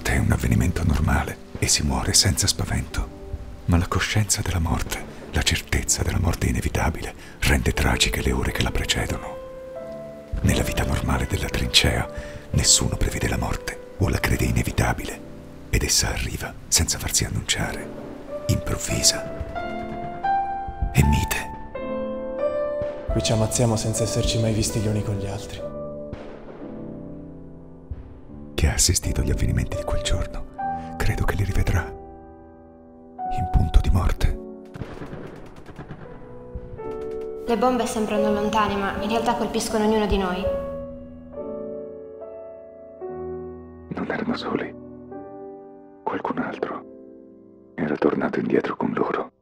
morte è un avvenimento normale e si muore senza spavento. Ma la coscienza della morte, la certezza della morte inevitabile, rende tragiche le ore che la precedono. Nella vita normale della trincea, nessuno prevede la morte o la crede inevitabile, ed essa arriva senza farsi annunciare, improvvisa e mite. Qui ci ammazziamo senza esserci mai visti gli uni con gli altri. Chi ha assistito agli avvenimenti di quel giorno, credo che li rivedrà in punto di morte. Le bombe sembrano lontane, ma in realtà colpiscono ognuno di noi. Non erano soli. Qualcun altro era tornato indietro con loro.